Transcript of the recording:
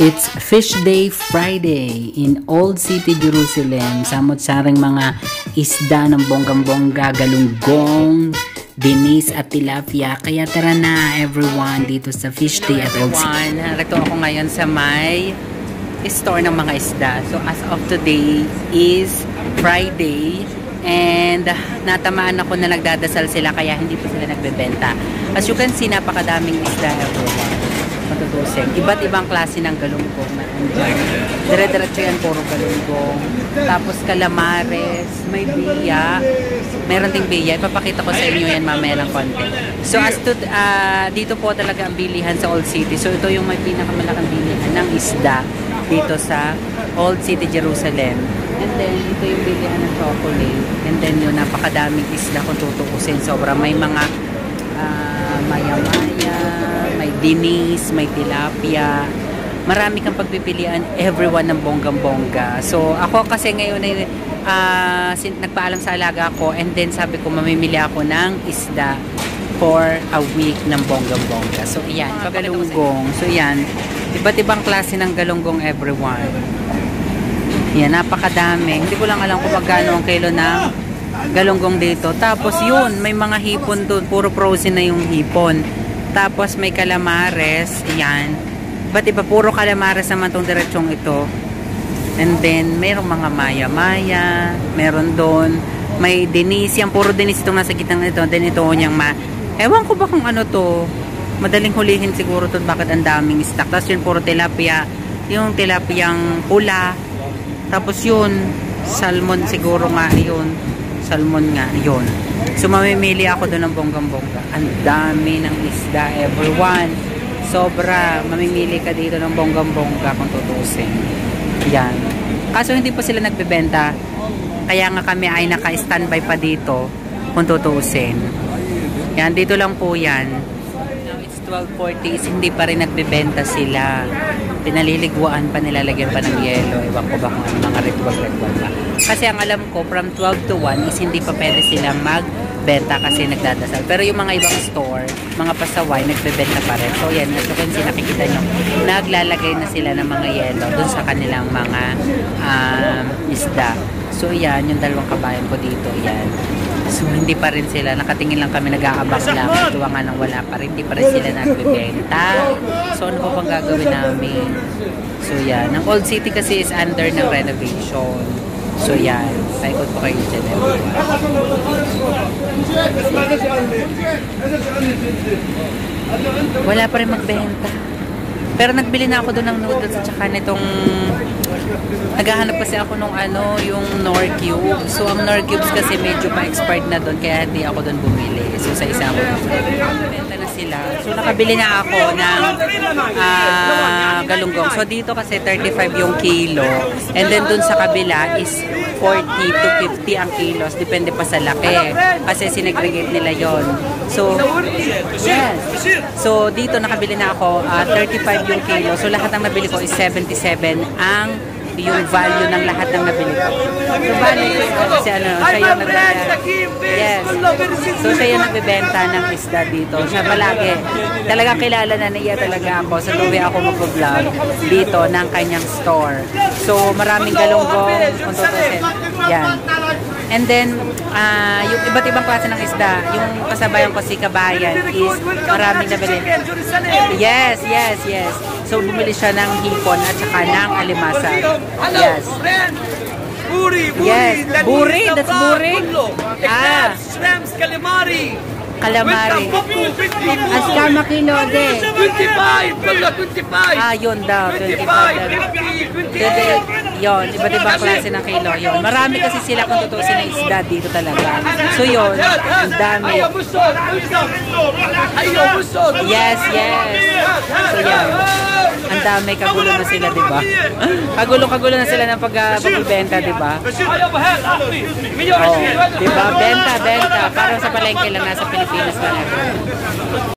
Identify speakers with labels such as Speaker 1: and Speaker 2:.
Speaker 1: It's Fish Day Friday in Old City, Jerusalem. Samot-saring mga isda ng bonggang-bongga, galunggong, dinis at tilapia. Kaya tara na everyone dito sa Fish Day at Old City. Narito ako ngayon sa may store ng mga isda. So as of today is Friday and natamaan ako na nagdadasal sila kaya hindi pa sila nagbebenta. As you can see, napakadaming isda everyone. Matutusing. Iba't ibang klase ng galunggong na andyan. Dire-diretso yan, puro galunggong. Tapos calamares, may biya. Meron ding biya. Ipapakita ko sa inyo yan mamaya ng konti. So as to, dito po talaga ang bilihan sa Old City. So ito yung may pinakamalaking bilihan ng isda dito sa Old City, Jerusalem. And then ito yung bilihan ng chocolate. And then yun, napakadaming isda kung tutukusin. Sobra may mga maya-maya, may dinis, may tilapia. Marami kang pagpipilian, everyone ng bonggang-bongga. So, ako kasi ngayon ay nagpaalam sa alaga ko and then sabi ko mamimili ako ng isda for a week ng bonggang-bongga. So, iyan, galunggong. So, iyan, iba't ibang klase ng galunggong everyone. Yan, napakadami. Hindi ko lang alam kung magkano ang kilo ng galunggong dito. Tapos yun, may mga hipon doon. Puro frozen na yung hipon. Tapos may calamares. Yan. Ba't iba? Puro calamares naman tong diretsong ito. And then, mayroong mga maya-maya. Meron doon. May dinis. Yan, puro dinis itong nasa gitang ito. Then ito niyang ewan ko ba kung ano to. Madaling hulihin siguro to. Bakit ang daming stock. Tapos yun, puro tilapia. Yung tilapiyang pula. Tapos yun, salmon siguro nga yun. Salmon nga, yun. So, mamimili ako doon ng bonggang-bongga. Ang dami ng isda, everyone. Sobra. Mamimili ka dito ng bonggang-bongga kung tutusin. Yan. Kaso hindi pa sila nagbebenta. Kaya nga kami ay naka-standby pa dito kung tutusin. Yan, dito lang po yan. Now, it's 12:40. Hindi pa rin nagbebenta sila. Pinaliliguan pa, nilalagyan pa ng yelo. Ewan ko ba kung ano, mga ritual pa. Kasi ang alam ko, from 12 to 1 is hindi pa pwede sila magbenta kasi nagdadasal. Pero yung mga ibang store, mga pasaway, nagbebenta pa rin. So yan, as you can see, nakikita nyo, naglalagay na sila ng mga yelo dun sa kanilang mga isda. So yan, yung dalawang kabayan ko dito, yan. So hindi pa rin sila, nakatingin lang kami, nag-aabang lang. Tuwa nga nang wala pa rin, hindi pa rin sila nagbebenta. So ano pa bang gagawin namin? So yan, ang Old City kasi is under ng renovation. So yan, paikot po kayo dyan. Wala pa rin magbenta. Pero nagbili na ako doon ng noodles at saka nitong naghahanap kasi ako nung yung Knorr Cubes. So ang Knorr Cubes kasi medyo pa-expired na doon kaya hindi ako doon bumili. So sa isa ako benta na sila. So nakabili na ako ng galunggong. So dito kasi 35 yung kilo. And then doon sa kabila is 40 to 50 ang kilos. Depende pa sa laki. Kasi sinegregate nila yon. So, yes. So, dito nakabili na ako. 35 yung kilo. So, lahat ng nabili ko is 77 ang yung value ng lahat ng nabili ko. So, value kasi siya yung nagbibenta. Yes. So, siya yung nagbibenta ng isda dito. Siya palagi. Talagang kilala na niya talaga ako sa tuwi ako mag-vlog dito ng kanyang store. So, maraming galunggong. Kung tutusin. Yan. And then, yung iba't ibang klase ng isda, yung kasabayan ko si Kabayan is maraming nabili. Yes, yes, yes. So, bumili siya ng hipon at saka ng alimasag. Yes. Yes. Buri, that's buri.
Speaker 2: Shrimps, calamari.
Speaker 1: Calamari. Askama kilo de.
Speaker 2: 25.
Speaker 1: Yun daw. 25. Yun, iba't ibang klase ng kilo. Yun. Marami kasi sila kung tutusin na isda dito talaga. So yun, ang dami. Yes, yes. So yan. Ang dami, kagulo na sila, diba? Kagulo na sila ng pagbibenta, diba? Oh, diba? Benta. Parang sa palengke lang, nasa Pilipinas lang.